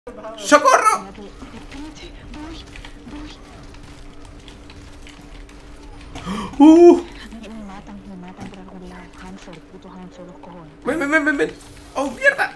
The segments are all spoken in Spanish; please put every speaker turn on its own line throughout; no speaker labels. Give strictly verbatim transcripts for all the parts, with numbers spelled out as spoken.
¡Socorro! ¡Uh!
Me matan, me matan por algún lado. Hanzo, el puto Hanzo, los cojones.
¡Ven, ven, ven, ven, ven! ¡Oh, mierda!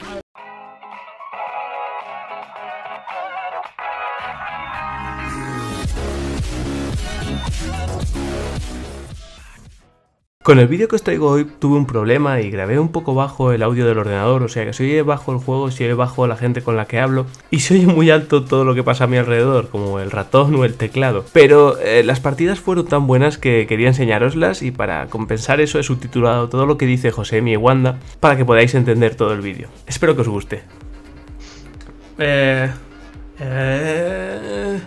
Con el vídeo que os traigo hoy tuve un problema y grabé un poco bajo el audio del ordenador, o sea que se oye bajo el juego, se oye bajo la gente con la que hablo y se oye muy alto todo lo que pasa a mi alrededor, como el ratón o el teclado. Pero eh, las partidas fueron tan buenas que quería enseñároslas y para compensar eso he subtitulado todo lo que dice Josemi y Wanda para que podáis entender todo el vídeo. Espero que os guste. Eh... Eh...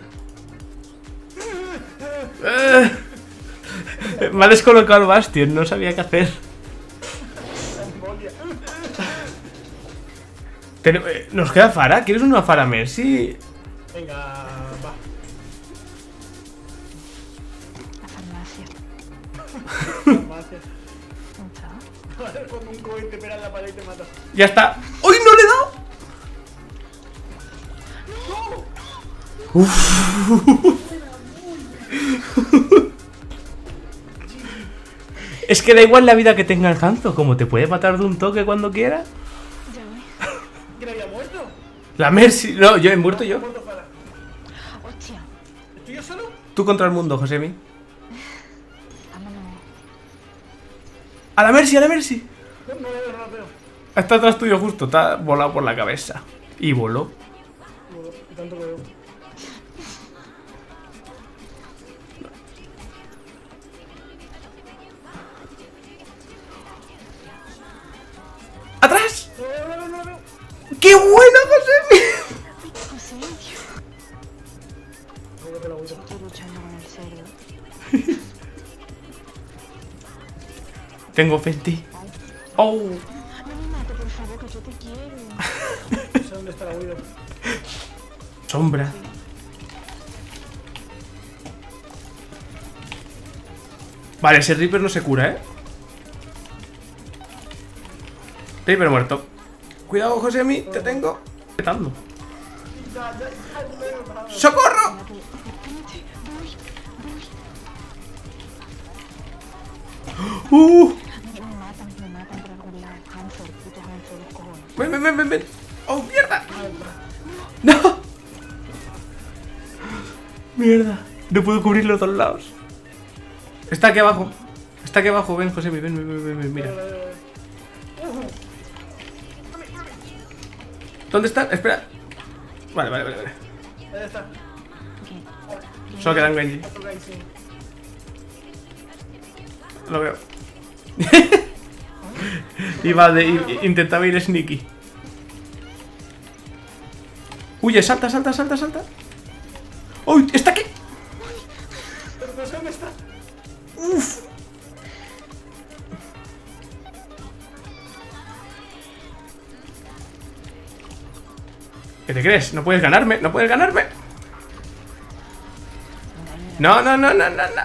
Eh... Me ha descolocado el Bastion, no sabía qué hacer. Ten- ¿Nos queda Fara? ¿Quieres una Fara Mercy?
Venga, va.
La farmacia.
Farmacia.
¿Dónde está?
A ver cuando un cohete pega en la pared y te mata.
Ya está. ¡Uy, no le he dado! Es que da igual la vida que tenga el Hanzo, como te puede matar de un toque cuando quiera.
Ya voy.
¿Quién había muerto?
La Mercy. No, yo he muerto yo.
Muerto para.
Hostia.
¿Estoy yo solo?
Tú contra el mundo, Josemi.
Vámonos.
A la Mercy, a la Mercy.
No, no la veo, no la veo.
Está atrás tuyo justo, está volado por la cabeza. Y voló.
No, y tanto que veo.
¡Atrás!
No la veo, no la veo, no la veo.
¡Qué buena, Josemi!
José, tío.
Venga, te la voy a
Estoy luchando con el cerdo.
Tengo fe en ti. ¡Oh!
No me mates, por favor, que yo te quiero.
No sé dónde está la huida.
Sombra. Vale, ese Reaper no se cura, ¿eh? Reaper muerto. Cuidado, Josemi, te tengo. Petando.
Ya, ya, ya, no veo nada.
¡Socorro!
Espérate, espérate. Voy, voy.
¡Uh!
Me matan, me matan por algún lado. Hanzo, el puto Hanzo, los cojones.
Ven, ven, ven, ven, ven. ¡Oh, mierda! ¡No! Mierda. No puedo cubrir los dos lados. Está aquí abajo. Está aquí abajo. Ven, Josemi, ven, ven, ven, ven, ven, mira. ¿Dónde está? Espera. Vale, vale, vale, vale.
Ahí está.
Ok.
Solo quedan Genji.
Otro guy, sí.
Lo veo. Iba de, i- intentaba ir sneaky. Huye, salta, salta, salta, salta. ¡Uy! ¡Está aquí!
Pero no sé dónde está.
¡Uf! ¿Qué te crees? No puedes ganarme, no puedes ganarme. No, no, no, no, no, no.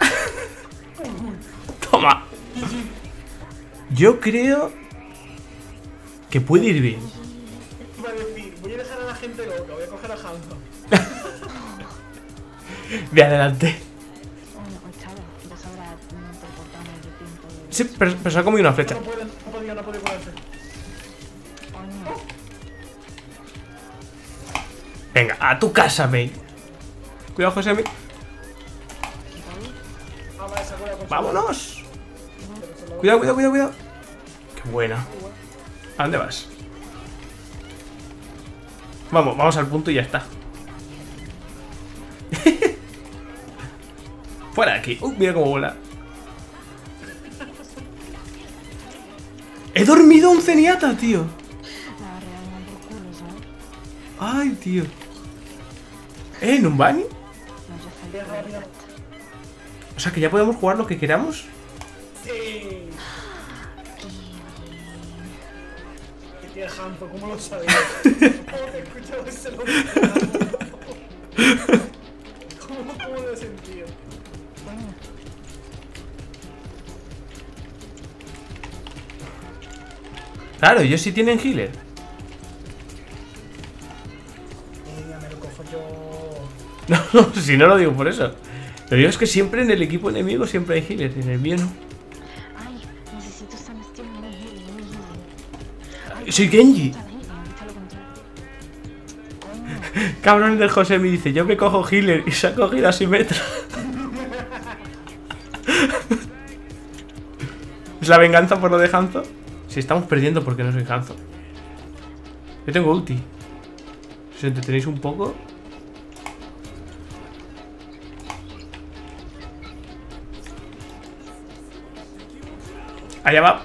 Toma. Yo creo que puede ir bien.
Iba a decir, voy a dejar a la gente loca, voy a coger a Hanzo.
De adelante.
Bueno, chava, ya sabrás interpretarme el tiempo de...
Sí, pero, pero se ha comido una flecha.
No puede, no podía, no puede curarse.
Coño.
Venga, a tu casa, May. Cuidado, José.
Ah, vale, se acuerda con su-
¡Vámonos!
Pero se lo-
Cuidado, cuidado, cuidado, cuidado. Qué buena. ¿A dónde vas? Vamos, vamos al punto y ya está. Fuera de aquí. Uh, mira cómo vuela. He dormido un ceniata, tío.
La real man por culo, ¿sabes?
Ay, tío. ¿Eh? ¿En un baño?
No, yo salí
Deja,
por
mira.
el
O sea, que ya podemos jugar lo que queramos.
Sí. Que tiene Hanzo, ¿cómo lo sabes? ¿Cómo te he escuchado ese nombre? ¿Cómo, cómo lo he sentido?
Coño.
Claro, ellos sí tienen healer.
me lo cojo yo.
No, no, si no lo digo por eso. Lo digo es que siempre en el equipo enemigo siempre hay healers, en el mío no.
Ay, necesito sanación, no es healing, no es healing.
Soy Genji.
Está healing, está lo contrario. Coño.
Cabrón del José me dice, yo me cojo healer y se ha cogido a Symmetra. ¿Es la venganza por lo de Hanzo? Si estamos perdiendo porque no soy Hanzo. Yo tengo ulti. Si os entretenéis un poco. Allá va.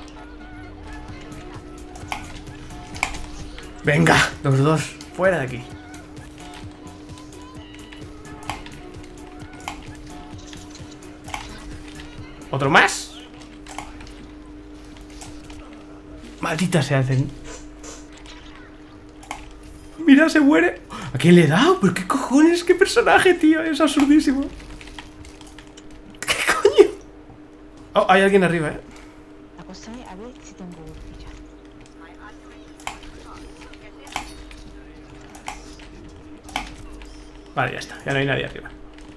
Venga, los dos. Fuera de aquí. ¿Otro más? Maldita se hacen. Mira, se muere. ¿A quién le he dado? ¿Pero qué cojones? ¿Qué personaje, tío? Es absurdísimo. ¿Qué coño? Oh, hay alguien arriba, eh.
La cosa es a ver si tengo ulti ya.
Vale, ya está. Ya no hay nadie arriba.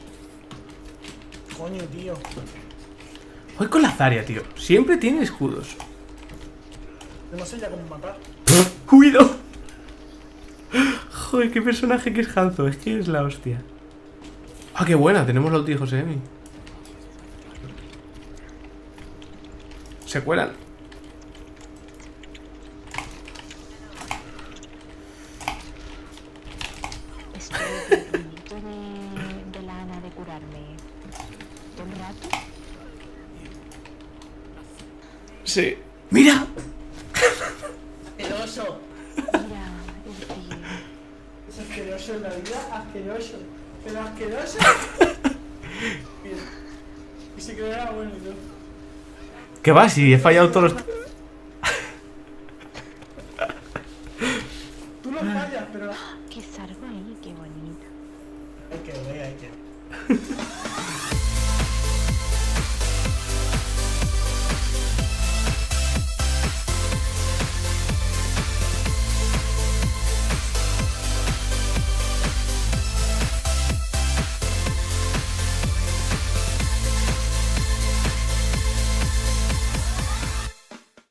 Coño, tío.
Voy con la Zarya, tío. Siempre tiene escudos.
Yo no sé ya cómo matar.
¡Cuido! Joder, qué personaje que es Hanzo. Es que es la hostia. Ah, qué buena. Tenemos la ulti de Josemi. Se cuelan.
Estoy a punto de, de la Ana de curarme. ¿Todo el rato?
Sí. ¡Mira!
Asqueroso.
Mira, el tío.
Es asqueroso en la vida, asqueroso. Pero asqueroso. Mira. Y se quedó bueno y todo.
¿Qué va? Si he fallado todos los...